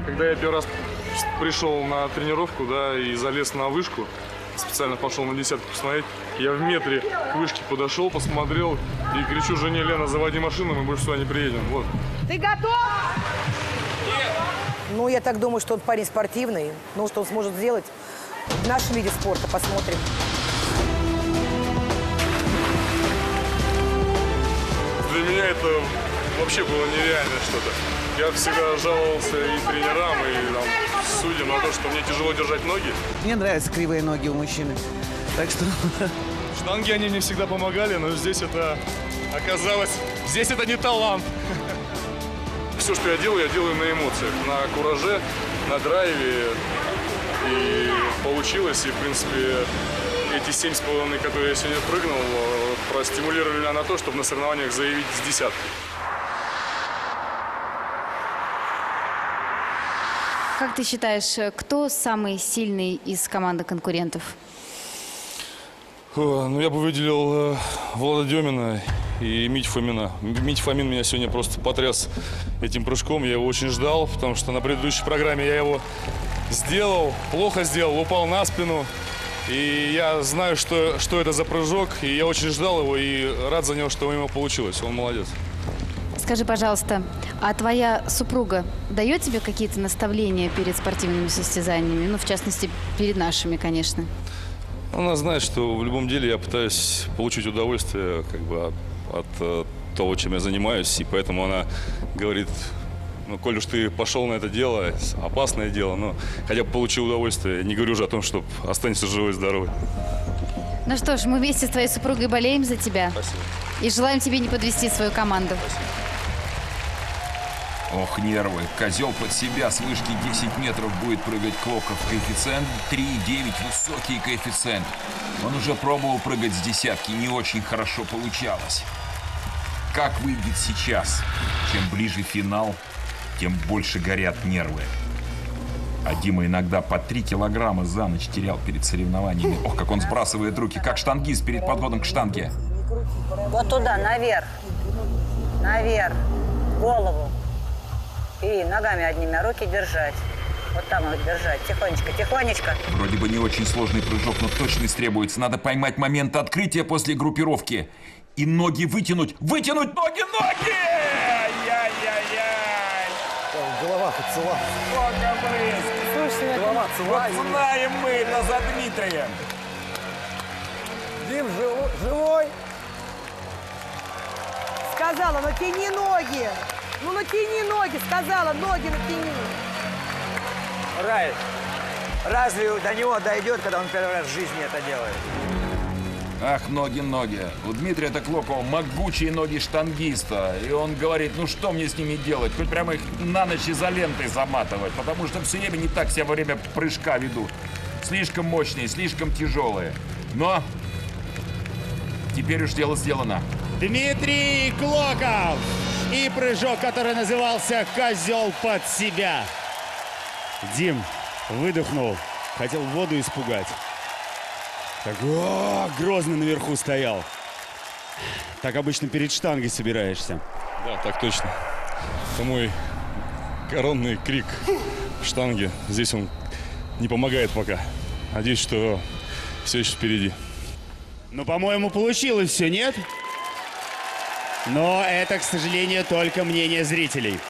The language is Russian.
Когда я первый раз пришел на тренировку, да, и залез на вышку, специально пошел на десятку посмотреть, я в метре к вышке подошел, посмотрел и кричу жене: Лена, заводи машину, мы больше сюда не приедем. Вот. Ты готов? Нет. Ну, я так думаю, что он парень спортивный. Ну, что он сможет сделать в нашем виде спорта, посмотрим. Для меня это вообще было нереально что-то. Я всегда жаловался и тренерам, и там, судьям на то, что мне тяжело держать ноги. Мне нравятся кривые ноги у мужчины. Так что... Штанги, они мне всегда помогали, но здесь это оказалось... Здесь это не талант. Все, что я делаю на эмоциях, на кураже, на драйве. И получилось, и, в принципе, эти 7,5, которые я сегодня прыгнул, простимулировали меня на то, чтобы на соревнованиях заявить с десятки. Как ты считаешь, кто самый сильный из команды конкурентов? Ну, я бы выделил Влада Демина и Митю Фомина. Митя Фомин меня сегодня просто потряс этим прыжком. Я его очень ждал, потому что на предыдущей программе я его сделал, плохо сделал, упал на спину. И я знаю, что это за прыжок, и я очень ждал его и рад за него, что у него получилось. Он молодец. Скажи, пожалуйста, а твоя супруга дает тебе какие-то наставления перед спортивными состязаниями? Ну, в частности, перед нашими, конечно. Она знает, что в любом деле я пытаюсь получить удовольствие как бы от того, чем я занимаюсь. И поэтому она говорит: ну, коль уж ты пошел на это дело, опасное дело, но хотя бы получил удовольствие. Не говорю уже о том, что останешься живой и здоровый. Ну что ж, мы вместе с твоей супругой болеем за тебя. Спасибо. И желаем тебе не подвести свою команду. Спасибо. Ох, нервы. Козел под себя с вышки 10 метров будет прыгать Клоков. Коэффициент 3,9. Высокий коэффициент. Он уже пробовал прыгать с десятки. Не очень хорошо получалось. Как выйдет сейчас? Чем ближе финал, тем больше горят нервы. А Дима иногда по 3 килограмма за ночь терял перед соревнованиями. Ох, как он сбрасывает руки, как штангист перед подходом к штанге. Вот туда, наверх. Наверх. Голову. И ногами одними, а руки держать. Вот там вот держать. Тихонечко, тихонечко. Вроде бы не очень сложный прыжок, но точность требуется. Надо поймать момент открытия после группировки. И ноги вытянуть. Вытянуть ноги, ноги! Яй-яй-яй! Голова-то цела. Сколько близко! Слушай, Голова цела. Вот знаем мы это за Дмитрием. Дим, живой? сказала, натяни ноги. Ну, натяни ноги, сказала, ноги натяни. Рай, разве до него дойдет, когда он первый раз в жизни это делает? Ах, ноги. У Дмитрия Клокова могучие ноги штангиста. И он говорит, ну что мне с ними делать? Хоть прямо их на ночь изолентой заматывать, потому что все время не так себя во время прыжка ведут. Слишком мощные, слишком тяжелые. Но теперь уж дело сделано. Дмитрий Клоков и прыжок, который назывался «Козел под себя». Дим выдохнул, хотел воду испугать. Так, грозно наверху стоял. Так обычно перед штангой собираешься. Да, так точно. Это мой коронный крик в штанге. Здесь он не помогает пока. Надеюсь, что все еще впереди. Ну, по-моему, получилось все, нет? Но это, к сожалению, только мнение зрителей.